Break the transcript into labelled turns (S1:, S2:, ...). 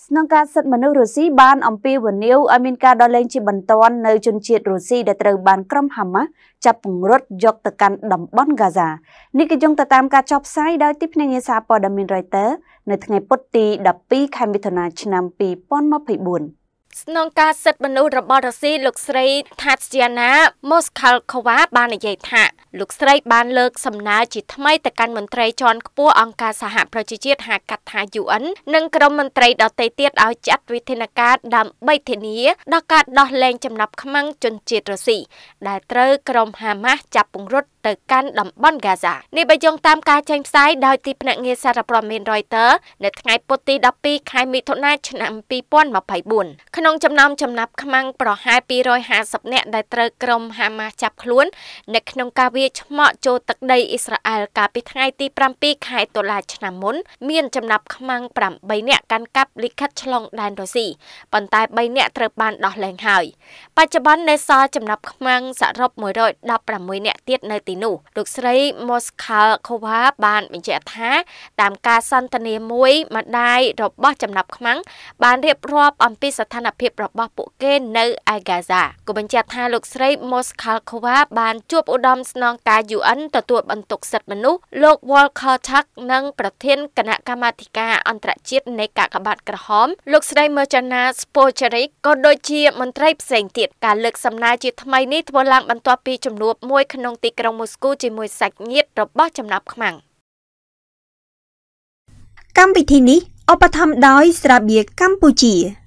S1: ស្នងការសិទ្ធិមនុស្សរុស្ស៊ីបានអំពាវនាវឲ្យមានការដោះលែងជាបន្ទាន់នៅជនជាតិរុស្ស៊ីដែលត្រូវបានក្រុមហាម៉ាស់ចាប់ពង្រត់យកទៅកាន់តំបន់ហ្គាហ្សានេះគឺយោងទៅតាមការចុះផ្សាយដោយទីភ្នាក់ងារសារព័ត៌មាន Reuters នៅថ្ងៃពុធទី 12 ខែមិថុនា ឆ្នាំ 2024
S2: ស្នងការសិទ្ធិមនុស្សរបស់រុស្ស៊ីលោកស្រី Tatyana Moskhalkova បាននិយាយថាលោកស្រីបានលើកសំណើជាថ្មីទៅកាន់មន្ត្រីជាន់ខ្ពស់អង្គការសហប្រជាជាតិហៅកាត់ថា UN និងក្រុមមន្ត្រីដទៃទៀតឲ្យចាត់វិធានការដើម្បីធានាដល់ការដោះលែងចំណាប់ខ្មាំងជនជាតិរុស្ស៊ីដែលត្រូវក្រុមហាម៉ាស់ចាប់ពង្រត់ទៅកាន់តំបន់ហ្គាហ្សានេះបើយោងតាមការចេញផ្សាយដោយទីភ្នាក់ងារសារព័ត៌មាន Reuters នៅថ្ងៃពុធទី 12 ខែមិថុនា ឆ្នាំ 2024 ក្នុងចំណោមចំណាប់ខ្មាំងប្រហែល 250 នាក់ដែលត្រូវក្រុមហាម៉ាស់ចាប់ខ្លួននៅក្នុងការវាយឆ្មក់ចូលទឹកដីអ៊ីស្រាអែលកាលពីថ្ងៃទី 7 ខែតុលា ឆ្នាំមុនមានចំណាប់ខ្មាំង 8 នាក់កាន់កាប់លិខិតឆ្លងដែនរុស្ស៊ីប៉ុន្តែ 3 នាក់ត្រូវបានដោះលែងហើយបច្ចុប្បន្ននៅសល់ចំណាប់ខ្មាំងសរុប 116 នាក់ទៀតនៅទីនោះលោកស្រី Moskhalkova បានបញ្ជាក់ថាតាមការសន្ទនាមួយម្ដាយរបស់ចំណាប់ខ្មាំងបានរៀបរាប់អំពីស្ថានភាពរបស់ពួកគេនៅឯហ្គាហ្សាក៏បញ្ជាក់ថាលោកស្រី Moskhalkova បានជួបឧត្តមស្នងការ UN ទទួលបន្ទុកសិទ្ធិមនុស្សលោក Volker Turk និងប្រធានគណៈកម្មាធិការអន្តរជាតិនៃកាកបាទក្រហមលោកស្រី Mirjana Spojarich ក៏ដូចជាមន្ត្រីផ្សេងទៀតការលើកសំណើជាថ្មីនេះធ្វើឡើងបន្ទាប់ពីជំនួបមួយក្នុងទីក្រុងមូស្គូជាមួយសាច់ញាតិរបស់ចំណាប់ខ្មាំង
S3: កម្មវិធីនេះឧបត្ថម្ភដោយស្រាបៀរកម្ពុជា